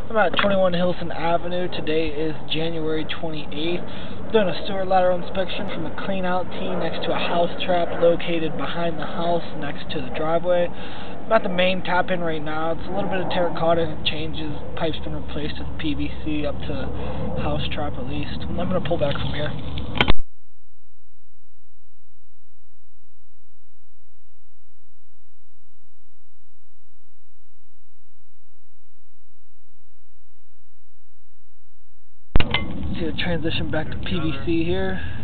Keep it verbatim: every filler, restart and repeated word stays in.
I'm at twenty-one Hilson Avenue. Today is January twenty-eighth. Doing a sewer lateral inspection from a clean out team next to a house trap located behind the house next to the driveway. I'm at the main tap in right now. It's a little bit of terracotta and it changes. Pipe's been replaced with P V C up to house trap at least. I'm going to pull back from here. See the transition back to P V C here.